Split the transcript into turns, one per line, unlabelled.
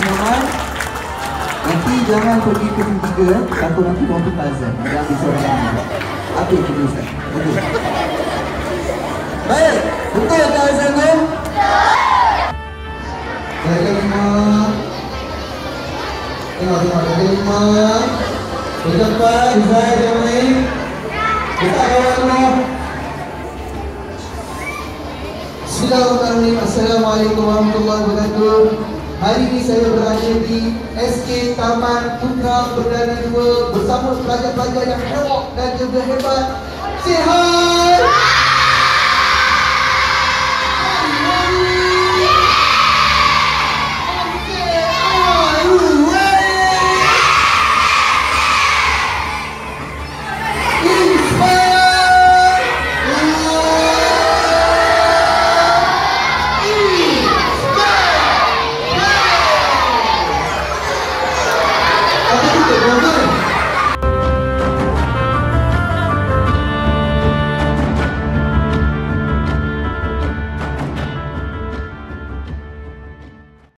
teman-teman. Nanti jangan pergi ke tiga, takut nanti waktu azan. Jangan disorang. Apa itu Ustaz? Okey. Baik, betul ke azan tu? Jaga lima. Tengok, jaga lima. Berdepan, Izai yang ni. Kita awal dulu. Bismillahirrahmanirrahim. Assalamualaikum warahmatullahi wabarakatuh. Hari ini saya berada di SK Taman Putra Perdana 2 bersama pelajar-pelajar yang hebat dan juga hebat. Say hi!